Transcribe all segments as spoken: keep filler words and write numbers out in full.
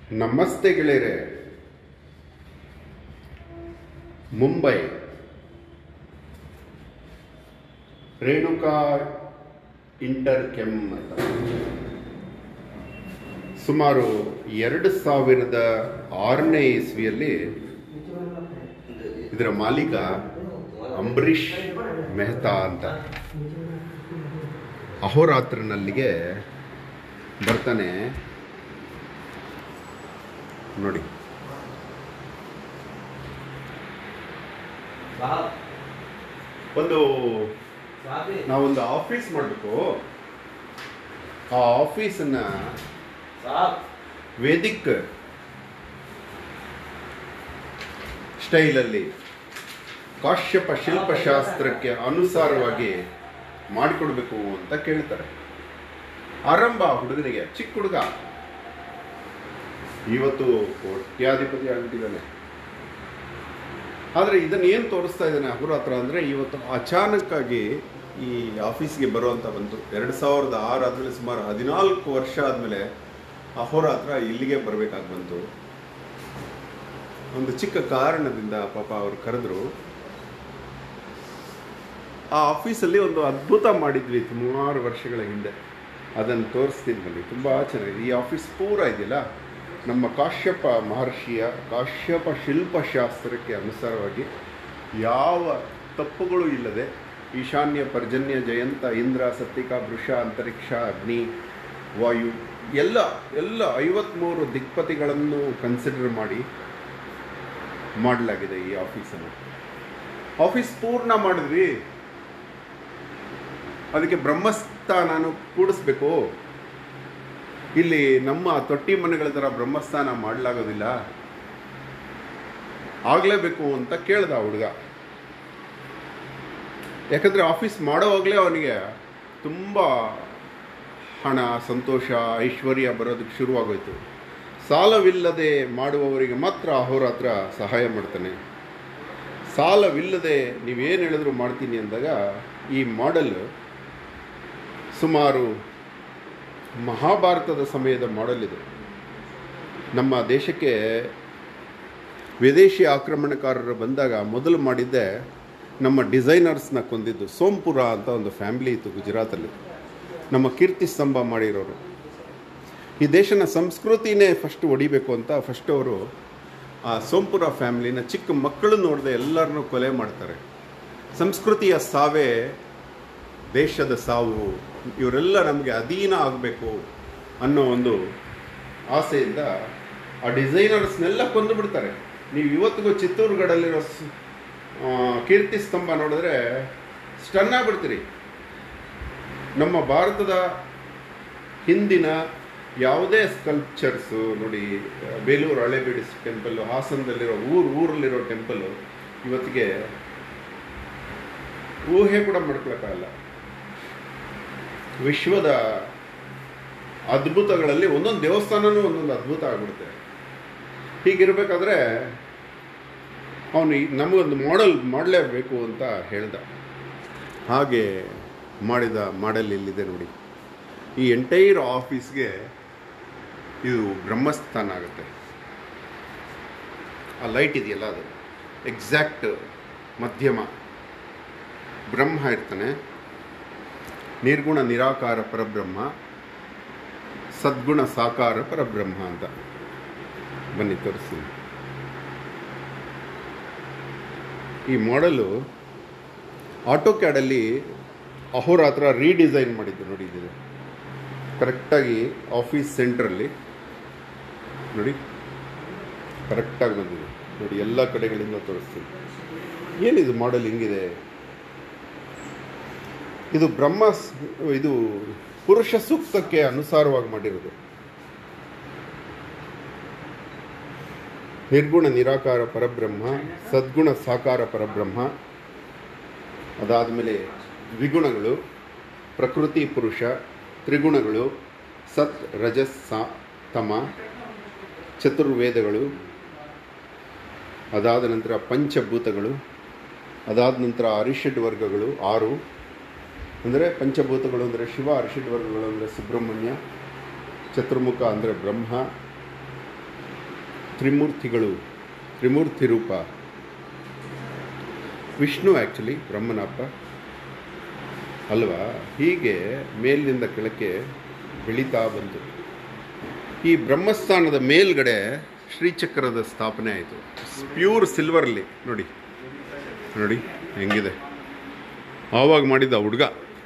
ನಮಸ್ತೆ ಗೆಳೆಯರೆ. ಮುಂಬೈ ರೇಣುಕಾ ಇಂಟರ್ ಕೆಮ್ ಅಂತ ಸುಮಾರು ಎರಡು ಸಾವಿರದ ಆರನೇ ಇಸ್ವಿಯಲ್ಲಿ ಇದರ ಮಾಲೀಕ ಅಂಬರೀಷ್ ಮೆಹ್ತಾ ಅಂತ ಅಹೋರಾತ್ರನಲ್ಲಿಗೆ ಬರ್ತಾನೆ. ನೋಡಿ, ಒಂದು ನಾವೊಂದು ಆಫೀಸ್ ಮಾಡಬೇಕು. ಆ ಆಫೀಸನ್ನ ವೇದಿಕ್ ಸ್ಟೈಲಲ್ಲಿ ಕಾಶ್ಯಪ ಶಿಲ್ಪಶಾಸ್ತ್ರಕ್ಕೆ ಅನುಸಾರವಾಗಿ ಮಾಡಿಕೊಡ್ಬೇಕು ಅಂತ ಕೇಳ್ತಾರೆ. ಆರಂಭ ಹುಡುಗನಿಗೆ, ಚಿಕ್ಕ ಹುಡುಗ, ಇವತ್ತು ಕೋಟ್ಯಾಧಿಪತಿ ಆಗಿಬಿಟ್ಟಿದ್ದಾನೆ. ಆದರೆ ಇದನ್ನು ಏನು ತೋರಿಸ್ತಾ ಇದ್ದಾನೆ ಅಹೋರಾತ್ರ ಅಂದರೆ, ಇವತ್ತು ಅಚಾನಕ್ಕಾಗಿ ಈ ಆಫೀಸ್ಗೆ ಬರುವಂಥ ಬಂತು. ಎರಡು ಸಾವಿರದ ಆರು ಆದಮೇಲೆ ಸುಮಾರು ಹದಿನಾಲ್ಕು ವರ್ಷ ಆದಮೇಲೆ ಅಹೋರಾತ್ರ ಇಲ್ಲಿಗೆ ಬರಬೇಕಾಗಿ ಬಂತು. ಒಂದು ಚಿಕ್ಕ ಕಾರಣದಿಂದ ಪಾಪ ಅವ್ರು ಕರೆದ್ರು. ಆ ಆಫೀಸಲ್ಲಿ ಒಂದು ಅದ್ಭುತ ಮಾಡಿದ್ವಿ ಸುಮಾರು ವರ್ಷಗಳ ಹಿಂದೆ. ಅದನ್ನು ತೋರಿಸ್ತೀನಿ ಬನ್ನಿ, ತುಂಬ ಚೆನ್ನಾಗಿದೆ. ಈ ಆಫೀಸ್ ಪೂರ ಇದೆಯಲ್ಲ, ನಮ್ಮ ಕಾಶ್ಯಪ ಮಹರ್ಷಿಯ ಕಾಶ್ಯಪ ಶಿಲ್ಪಶಾಸ್ತ್ರಕ್ಕೆ ಅನುಸಾರವಾಗಿ ಯಾವ ತಪ್ಪುಗಳು ಇಲ್ಲದೆ ಈಶಾನ್ಯ, ಪರ್ಜನ್ಯ, ಜಯಂತ, ಇಂದ್ರ, ಸತ್ತಿಕ, ವೃಷ, ಅಂತರಿಕ್ಷ, ಅಗ್ನಿ, ವಾಯು ಎಲ್ಲ ಎಲ್ಲ ಐವತ್ತ್ಮೂರು ದಿಕ್ಪತಿಗಳನ್ನು ಕನ್ಸಿಡರ್ ಮಾಡಿ ಮಾಡಲಾಗಿದೆ ಈ ಆಫೀಸನ್ನು. ಆಫೀಸ್ ಪೂರ್ಣ ಮಾಡಿದ್ವಿ. ಅದಕ್ಕೆ ಬ್ರಹ್ಮಸ್ಥಾನನು ಕೂಡಿಸ್ಬೇಕು. ಇಲ್ಲಿ ನಮ್ಮ ತೊಟ್ಟಿ ಮನೆಗಳ ಥರ ಬ್ರಹ್ಮಸ್ಥಾನ ಮಾಡಲಾಗೋದಿಲ್ಲ, ಆಗಲೇಬೇಕು ಅಂತ ಕೇಳ್ದ ಹುಡುಗ. ಯಾಕಂದರೆ ಆಫೀಸ್ ಮಾಡೋವಾಗಲೇ ಅವನಿಗೆ ತುಂಬ ಹಣ, ಸಂತೋಷ, ಐಶ್ವರ್ಯ ಬರೋದಕ್ಕೆ ಶುರುವಾಗೋಯ್ತು. ಸಾಲವಿಲ್ಲದೆ ಮಾಡುವವರಿಗೆ ಮಾತ್ರ ಅಹೋರಾತ್ರ ಸಹಾಯ ಮಾಡ್ತಾನೆ. ಸಾಲವಿಲ್ಲದೆ ನೀವೇನು ಹೇಳಿದ್ರು ಮಾಡ್ತೀನಿ ಅಂದಾಗ ಈ ಮಾಡೆಲ್ ಸುಮಾರು ಮಹಾಭಾರತದ ಸಮಯದ ಮಾಡೆಲ್ ಇದು. ನಮ್ಮ ದೇಶಕ್ಕೆ ವಿದೇಶಿ ಆಕ್ರಮಣಕಾರರು ಬಂದಾಗ ಮೊದಲು ಮಾಡಿದ್ದೆ ನಮ್ಮ ಡಿಸೈನರ್ಸ್ನ ಕೊಂದಿದ್ದು. ಸೋಂಪುರ ಅಂತ ಒಂದು ಫ್ಯಾಮಿಲಿ ಇತ್ತು ಗುಜರಾತಲ್ಲಿ, ನಮ್ಮ ಕೀರ್ತಿ ಸ್ತಂಭ ಮಾಡಿರೋರು. ಈ ದೇಶನ ಸಂಸ್ಕೃತಿನೇ ಫಸ್ಟ್ ಹೊಡಿಬೇಕು ಅಂತ ಫಸ್ಟ್ ಅವರು ಆ ಸೋಂಪುರ ಫ್ಯಾಮಿಲಿನ ಚಿಕ್ಕ ಮಕ್ಕಳು ನೋಡದೆ ಎಲ್ಲರನ್ನೂ ಕೊಲೆ ಮಾಡ್ತಾರೆ. ಸಂಸ್ಕೃತಿಯ ಸಾವೇ ದೇಶದ ಸಾವು. ಇವರೆಲ್ಲ ನಮಗೆ ಅಧೀನ ಆಗಬೇಕು ಅನ್ನೋ ಒಂದು ಆಸೆಯಿಂದ ಆ ಡಿಸೈನರ್ಸ್ನೆಲ್ಲ ಕೊಂದು ಬಿಡ್ತಾರೆ. ನೀವು ಇವತ್ತಿಗೂ ಚಿತ್ತೂರುಗಡಲ್ಲಿರೋ ಕೀರ್ತಿ ಸ್ತಂಭ ನೋಡಿದ್ರೆ ಸ್ಟನ್ ಆಗಿಬಿಡ್ತೀರಿ. ನಮ್ಮ ಭಾರತದ ಹಿಂದಿನ ಯಾವುದೇ ಸ್ಕಲ್ಪ್ಚರ್ಸು ನೋಡಿ, ಬೇಲೂರು ಹಳೆಬೀಡು ಟೆಂಪಲ್ಲು, ಹಾಸನದಲ್ಲಿರೋ ಊರು ಊರಲ್ಲಿರೋ ಟೆಂಪಲ್ಲು ಇವತ್ತಿಗೆ ಊಹೆ ಕೂಡ ಮಾಡ್ಕೊಳಕ್ಕಾಗಲ್ಲ. ವಿಶ್ವದ ಅದ್ಭುತಗಳಲ್ಲಿ ಒಂದೊಂದು ದೇವಸ್ಥಾನನೂ ಒಂದೊಂದು ಅದ್ಭುತ ಆಗ್ಬಿಡುತ್ತೆ. ಹೀಗಿರಬೇಕಾದ್ರೆ ಅವನು ನಮಗೊಂದು ಮಾಡೆಲ್ ಮಾಡಲೇಬೇಕು ಅಂತ ಹೇಳ್ದ. ಹಾಗೆ ಮಾಡಿದ ಮಾಡೆಲ್ ಇಲ್ಲಿದೆ ನೋಡಿ. ಈ ಎಂಟೈರ್ ಆಫೀಸ್ಗೆ ಇದು ಬ್ರಹ್ಮಸ್ಥಾನ ಆಗುತ್ತೆ. ಆ ಲೈಟ್ ಇದೆಯಲ್ಲ, ಅದು ಎಕ್ಸಾಕ್ಟ್ ಮಧ್ಯಮ ಬ್ರಹ್ಮ ಇರ್ತಾನೆ. ನಿರ್ಗುಣ ನಿರಾಕಾರ ಪರಬ್ರಹ್ಮ, ಸದ್ಗುಣ ಸಾಕಾರ ಪರಬ್ರಹ್ಮ ಅಂತ. ಬನ್ನಿ ತೋರಿಸ್ತೀನಿ. ಈ ಮಾಡೆಲು ಆಟೋ ಕ್ಯಾಡಲ್ಲಿ ಅಹೋರಾತ್ರ ರೀಡಿಸೈನ್ ಮಾಡಿದ್ದು ನೋಡಿ. ಇದು ಕರೆಕ್ಟಾಗಿ ಆಫೀಸ್ ಸೆಂಟ್ರಲ್ಲಿ ನೋಡಿ, ಕರೆಕ್ಟಾಗಿ ಬಂದಿದೆ ನೋಡಿ. ಎಲ್ಲ ಕಡೆಗಳಿಂದ ತೋರಿಸ್ತೀನಿ. ಏನಿದು ಮಾಡೆಲ್ ಹಿಂಗಿದೆ? ಇದು ಬ್ರಹ್ಮ, ಇದು ಪುರುಷ ಸೂಕ್ತಕ್ಕೆ ಅನುಸಾರವಾಗಿ ಮಾಡಿರೋದು. ನಿರ್ಗುಣ ನಿರಾಕಾರ ಪರಬ್ರಹ್ಮ, ಸದ್ಗುಣ ಸಾಕಾರ ಪರಬ್ರಹ್ಮ, ಅದಾದಮೇಲೆ ದ್ವಿಗುಣಗಳು, ಪ್ರಕೃತಿ ಪುರುಷ, ತ್ರಿಗುಣಗಳು, ಸತ್ ರಜಸ್ ತಮ, ಚತುರ್ವೇದಗಳು, ಅದಾದ ನಂತರ ಪಂಚಭೂತಗಳು, ಅದಾದ ನಂತರ ಅರಿಷಡ್ ವರ್ಗಗಳು ಆರು. ಅಂದರೆ ಪಂಚಭೂತಗಳು ಅಂದರೆ ಶಿವ, ಅರಿಷಡ್ ವರ್ಗಗಳು ಅಂದರೆ ಸುಬ್ರಹ್ಮಣ್ಯ, ಚತುರ್ಮುಖ ಅಂದರೆ ಬ್ರಹ್ಮ, ತ್ರಿಮೂರ್ತಿಗಳು, ತ್ರಿಮೂರ್ತಿ ರೂಪ ವಿಷ್ಣು ಆ್ಯಕ್ಚುಲಿ ಬ್ರಹ್ಮನಪ್ಪ ಅಲ್ವಾ. ಹೀಗೆ ಮೇಲಿನಿಂದ ಕೆಳಕ್ಕೆ ಬೆಳೀತಾ ಬಂತು. ಈ ಬ್ರಹ್ಮಸ್ಥಾನದ ಮೇಲ್ಗಡೆ ಶ್ರೀಚಕ್ರದ ಸ್ಥಾಪನೆ ಆಯಿತು. ಪ್ಯೂರ್ ಸಿಲ್ವರಲ್ಲಿ ನೋಡಿ ನೋಡಿ ಹೆಂಗಿದೆ. ಆವಾಗ ಮಾಡಿದ್ದ ಹುಡುಗ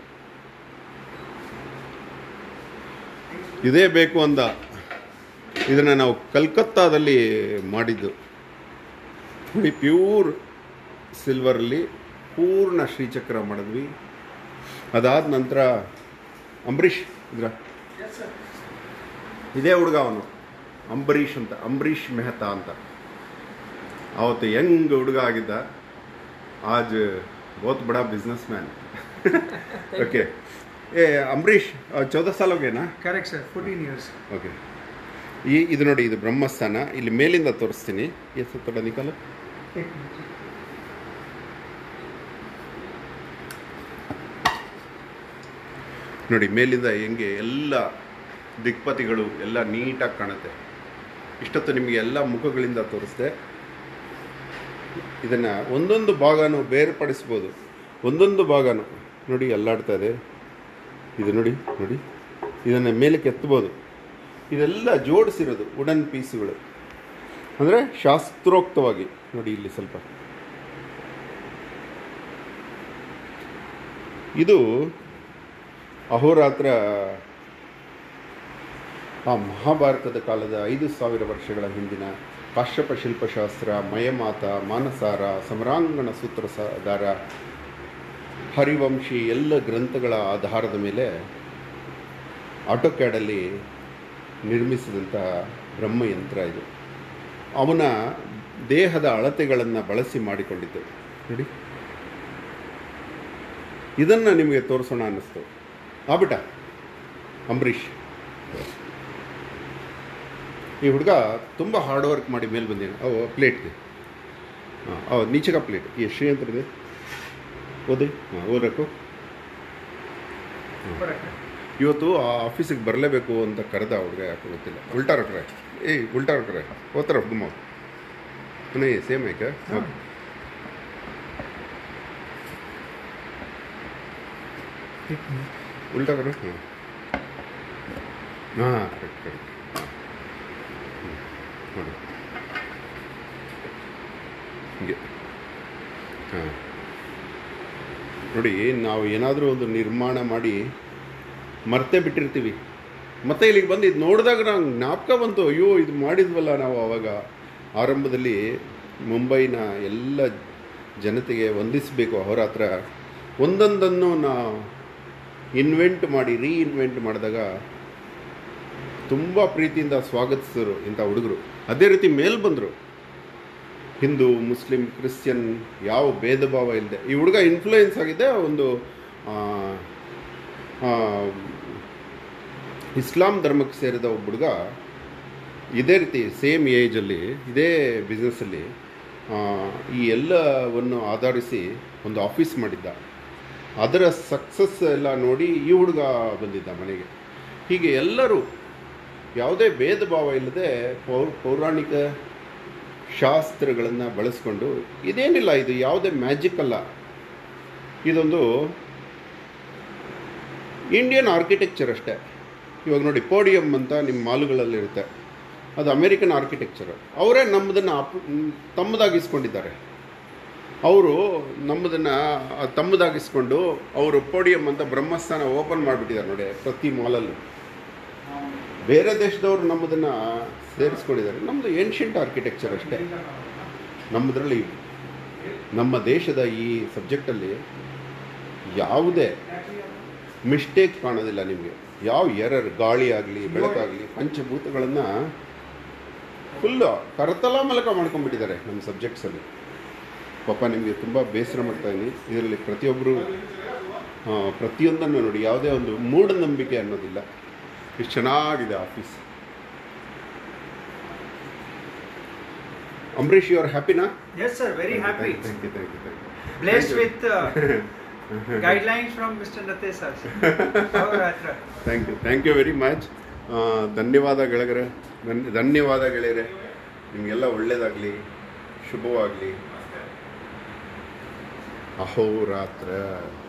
ಇದೇ ಬೇಕು ಅಂದ. ಇದನ್ನು ನಾವು ಕಲ್ಕತ್ತಾದಲ್ಲಿ ಮಾಡಿದ್ದು ನೋಡಿ. ಪ್ಯೂರ್ ಸಿಲ್ವರಲ್ಲಿ ಪೂರ್ಣ ಶ್ರೀಚಕ್ರ ಮಾಡಿದ್ವಿ. ಅದಾದ ನಂತರ ಅಂಬರೀಷ್ ಇದ್ರ ಇದೇ ಹುಡುಗ ಅವನು ಅಂಬರೀಷ್ ಅಂತ, ಅಂಬರೀಷ್ ಮೆಹ್ತಾ ಅಂತ. ಅವತ್ತು ಯಂಗ್ ಹುಡುಗ ಆಗಿದ್ದ, ಆಜ್ ಬಹುತ್ ಬಡಾ ಬಿಸ್ನೆಸ್ ಮ್ಯಾನ್. ಓಕೆ ಏ ಅಂಬರೀಷ್ ಚೌದ ಸಾಲ ಹೋಗೇನಾ? Correct sir, fourteen years. Okay ಈ ಇದು ನೋಡಿ, ಇದು ಬ್ರಹ್ಮಸ್ಥಾನ. ಇಲ್ಲಿ ಮೇಲಿಂದ ತೋರಿಸ್ತೀನಿ. ಎಷ್ಟು ತೊಡ ನಿಕಾಲ ನೋಡಿ, ಮೇಲಿಂದ ಹೆಂಗೆ ಎಲ್ಲ ದಿಕ್ಪತಿಗಳು ಎಲ್ಲ ನೀಟಾಗಿ ಕಾಣುತ್ತೆ. ಇಷ್ಟೊತ್ತು ನಿಮಗೆ ಎಲ್ಲ ಮುಖಗಳಿಂದ ತೋರಿಸ್ದೆ. ಇದನ್ನು ಒಂದೊಂದು ಭಾಗನೂ ಬೇರ್ಪಡಿಸ್ಬೋದು. ಒಂದೊಂದು ಭಾಗನೂ ನೋಡಿ ಅಲ್ಲಾಡ್ತಾ ಇದೆ. ಇದು ನೋಡಿ ನೋಡಿ ಇದನ್ನು ಮೇಲಕ್ಕೆ ಎತ್ತಬೋದು. ಇದೆಲ್ಲ ಜೋಡಿಸಿರೋದು ವುಡನ್ ಪೀಸುಗಳು, ಅಂದರೆ ಶಾಸ್ತ್ರೋಕ್ತವಾಗಿ ನೋಡಿ. ಇಲ್ಲಿ ಸ್ವಲ್ಪ ಇದು ಅಹೋರಾತ್ರ ಆ ಮಹಾಭಾರತದ ಕಾಲದ ಐದು ಸಾವಿರ ವರ್ಷಗಳ ಹಿಂದಿನ ಕಾಶ್ಯಪ ಶಿಲ್ಪಶಾಸ್ತ್ರ, ಮಯಮಾತ, ಮಾನಸಾರ, ಸಮರಾಂಗಣ ಸೂತ್ರಧಾರ, ಹರಿವಂಶಿ ಎಲ್ಲ ಗ್ರಂಥಗಳ ಆಧಾರದ ಮೇಲೆ ಆಟೋಕ್ಯಾಡಲ್ಲಿ ನಿರ್ಮಿಸಿದಂತಹ ಬ್ರಹ್ಮಯಂತ್ರ ಇದು. ಅವನ ದೇಹದ ಅಳತೆಗಳನ್ನು ಬಳಸಿ ಮಾಡಿಕೊಂಡಿದ್ದು ನೋಡಿ. ಇದನ್ನು ನಿಮಗೆ ತೋರಿಸೋಣ ಅನ್ನಿಸ್ತು. ಆಗ್ಬಿಟ್ಟ ಅಂಬರೀಷ್. ಈ ಹುಡುಗ ತುಂಬ ಹಾರ್ಡ್ ವರ್ಕ್ ಮಾಡಿ ಮೇಲೆ ಬಂದೇನೆ. ಅವು ಪ್ಲೇಟ್ಗೆ ಹಾಂ ಅವು ನೀಚೆಗ ಪ್ಲೇಟ್ ಈ ಶ್ರೀಯಂತ್ರದೆ ಓದಿ ಹಾಂ ಓದಬೇಕು. ಇವತ್ತು ಆ ಆಫೀಸಿಗೆ ಬರಲೇಬೇಕು ಅಂತ ಕರೆದ ಹುಡುಗ, ಯಾಕೆ ಗೊತ್ತಿಲ್ಲ. ಉಲ್ಟಾ ರಕ್ರೆ ಏಯ್ ಉಲ್ಟಾ ರಕ್ರೆ ಓದ್ತಾರ ಗುಮ್ಮ ನೈ ಸೇಮ್ ಐಕ ಓಕೆ. ಉಲ್ಟಾ ಕರೆ ಹಾಂ ಹಾಂ ಕರೆಕ್ಟ್ ಕರೆಕ್ಟ್ ನೋಡಿ ಹೀಗೆ ಹಾಂ ನೋಡಿ. ನಾವು ಏನಾದರೂ ಒಂದು ನಿರ್ಮಾಣ ಮಾಡಿ ಮರ್ತೇ ಬಿಟ್ಟಿರ್ತೀವಿ. ಮತ್ತೆ ಇಲ್ಲಿಗೆ ಬಂದು ಇದು ನೋಡಿದಾಗ ನಂಗೆ ಜ್ಞಾಪಕ ಬಂತು, ಅಯ್ಯೋ ಇದು ಮಾಡಿದ್ವಲ್ಲ ನಾವು ಆವಾಗ. ಆರಂಭದಲ್ಲಿ ಮುಂಬೈನ ಎಲ್ಲ ಜನತೆಗೆ ವಂದಿಸಬೇಕು. ಅಹೋರಾತ್ರ ಒಂದೊಂದನ್ನು ನಾವು ಇನ್ವೆಂಟ್ ಮಾಡಿ ರೀಇನ್ವೆಂಟ್ ಮಾಡಿದಾಗ ತುಂಬ ಪ್ರೀತಿಯಿಂದ ಸ್ವಾಗತಿಸಿದ್ರು ಇಂಥ ಹುಡುಗರು. ಅದೇ ರೀತಿ ಮೇಲೆ ಬಂದರು. ಹಿಂದೂ, ಮುಸ್ಲಿಂ, ಕ್ರಿಶ್ಚಿಯನ್ ಯಾವ ಭೇದ ಭಾವ ಇಲ್ಲದೆ ಈ ಹುಡುಗ ಇನ್ಫ್ಲೂಯೆನ್ಸ್ ಆಗಿದೆ. ಒಂದು ಇಸ್ಲಾಂ ಧರ್ಮಕ್ಕೆ ಸೇರಿದ ಒಬ್ಬ ಹುಡುಗ ಇದೇ ರೀತಿ ಸೇಮ್ ಏಜಲ್ಲಿ ಇದೇ ಬಿಸ್ನೆಸ್ಸಲ್ಲಿ ಈ ಎಲ್ಲವನ್ನು ಆಧರಿಸಿ ಒಂದು ಆಫೀಸ್ ಮಾಡಿದ್ದ. ಅದರ ಸಕ್ಸಸ್ ಎಲ್ಲ ನೋಡಿ ಈ ಹುಡುಗ ಬಂದಿದ್ದ ಮನೆಗೆ. ಹೀಗೆ ಎಲ್ಲರೂ ಯಾವುದೇ ಭೇದ ಭಾವ ಇಲ್ಲದೆ ಪೌ ಪೌರಾಣಿಕ ಶಾಸ್ತ್ರಗಳನ್ನು ಬಳಸ್ಕೊಂಡು, ಇದೇನಿಲ್ಲ, ಇದು ಯಾವುದೇ ಮ್ಯಾಜಿಕ್ ಅಲ್ಲ, ಇದೊಂದು ಇಂಡಿಯನ್ ಆರ್ಕಿಟೆಕ್ಚರ್ ಅಷ್ಟೇ. ಇವಾಗ ನೋಡಿ ಪೋಡಿಯಮ್ ಅಂತ ನಿಮ್ಮ ಮಾಲುಗಳಲ್ಲಿರುತ್ತೆ, ಅದು ಅಮೇರಿಕನ್ ಆರ್ಕಿಟೆಕ್ಚರ್. ಅವರೇ ನಮ್ಮದನ್ನು ಅಪ್ ತಮ್ಮದಾಗಿಸ್ಕೊಂಡಿದ್ದಾರೆ. ಅವರು ನಮ್ಮದನ್ನು ತಮ್ಮದಾಗಿಸ್ಕೊಂಡು ಅವರು ಪೋಡಿಯಮ್ ಅಂತ ಬ್ರಹ್ಮಸ್ಥಾನ ಓಪನ್ ಮಾಡಿಬಿಟ್ಟಿದ್ದಾರೆ ನೋಡಿ ಪ್ರತಿ ಮಾಲಲ್ಲೂ. ಬೇರೆ ದೇಶದವರು ನಮ್ಮದನ್ನು ಸೇರಿಸ್ಕೊಂಡಿದ್ದಾರೆ. ನಮ್ಮದು ಏನ್ಷಿಯಂಟ್ ಆರ್ಕಿಟೆಕ್ಚರ್ ಅಷ್ಟೇ. ನಮ್ಮದರಲ್ಲಿ ನಮ್ಮ ದೇಶದ ಈ ಸಬ್ಜೆಕ್ಟಲ್ಲಿ ಯಾವುದೇ ಮಿಸ್ಟೇಕ್ ಕಾಣೋದಿಲ್ಲ ನಿಮಗೆ. ಯಾವ ಎರರ್, ಗಾಳಿ ಆಗಲಿ ಬೆಳಕಾಗಲಿ, ಪಂಚಭೂತಗಳನ್ನು ಫುಲ್ಲು ಕರತಲ ಮಲಕ ಮಾಡ್ಕೊಂಡ್ಬಿಟ್ಟಿದ್ದಾರೆ ನಮ್ಮ ಸಬ್ಜೆಕ್ಟ್ಸಲ್ಲಿ. ಪಾಪ ನಿಮಗೆ ತುಂಬ ಬೇಸರ ಮಾಡ್ತಾಯಿದ್ದೀನಿ. ಇದರಲ್ಲಿ ಪ್ರತಿಯೊಬ್ಬರು ಪ್ರತಿಯೊಂದನ್ನು ನೋಡಿ, ಯಾವುದೇ ಒಂದು ಮೂಢನಂಬಿಕೆ ಅನ್ನೋದಿಲ್ಲ. ಇಷ್ಟು ಚೆನ್ನಾಗಿದೆ ಆಫೀಸ್. ಅಂಬರೀಷ್, ಯು ಆರ್ ಹ್ಯಾಪಿನಾ? Yes sir, very happy. Thank you, thank you, thank you. Blessed with uh, guidelines from Mister Nathe sir. Ahoraatra. Thank you, thank you very much. ಧನ್ಯವಾದ ಗೆಳೆಯರೆ, ಧನ್ಯವಾದ ಗೆಳೆಯರೆ. ನಿಮಗೆಲ್ಲ ಒಳ್ಳೆಯದಾಗಲಿ, ಶುಭವಾಗಲಿ. ಅಹೋರಾತ್ರ.